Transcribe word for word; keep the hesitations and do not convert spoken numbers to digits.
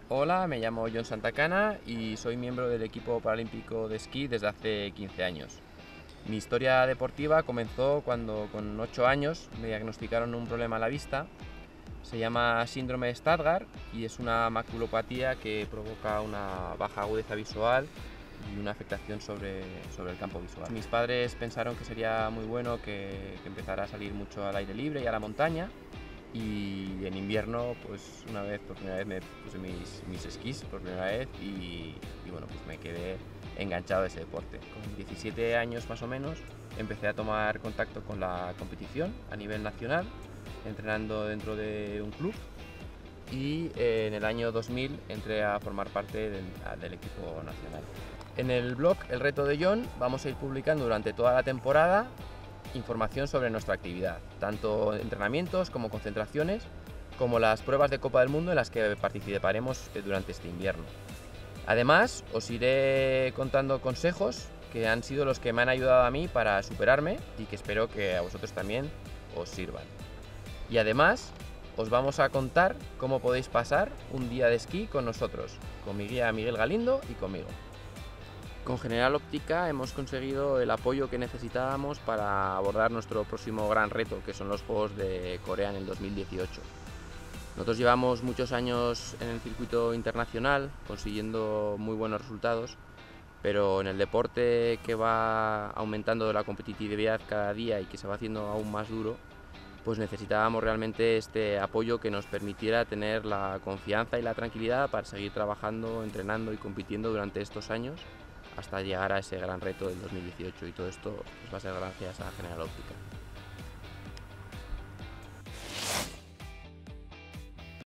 Hola, me llamo John Santacana y soy miembro del equipo paralímpico de esquí desde hace quince años. Mi historia deportiva comenzó cuando con ocho años me diagnosticaron un problema a la vista. Se llama síndrome de Stargardt y es una maculopatía que provoca una baja agudeza visual y una afectación sobre, sobre el campo visual. Mis padres pensaron que sería muy bueno que, que empezara a salir mucho al aire libre y a la montaña, y en invierno pues una vez por primera vez me puse mis, mis esquís por primera vez y, y bueno, pues me quedé enganchado a ese deporte. Con diecisiete años más o menos empecé a tomar contacto con la competición a nivel nacional, entrenando dentro de un club, y eh, en el año dos mil entré a formar parte del, del equipo nacional. En el blog El Reto de John vamos a ir publicando durante toda la temporada información sobre nuestra actividad, tanto entrenamientos como concentraciones, como las pruebas de Copa del Mundo en las que participaremos durante este invierno. Además, os iré contando consejos que han sido los que me han ayudado a mí para superarme y que espero que a vosotros también os sirvan. Y además, os vamos a contar cómo podéis pasar un día de esquí con nosotros, con mi guía Miguel Galindo y conmigo. Con General Óptica hemos conseguido el apoyo que necesitábamos para abordar nuestro próximo gran reto, que son los Juegos de Corea en el dos mil dieciocho. Nosotros llevamos muchos años en el circuito internacional consiguiendo muy buenos resultados, pero en el deporte que va aumentando la competitividad cada día y que se va haciendo aún más duro, pues necesitábamos realmente este apoyo que nos permitiera tener la confianza y la tranquilidad para seguir trabajando, entrenando y compitiendo durante estos años hasta llegar a ese gran reto del dos mil dieciocho, y todo esto pues va a ser gracias a General Óptica.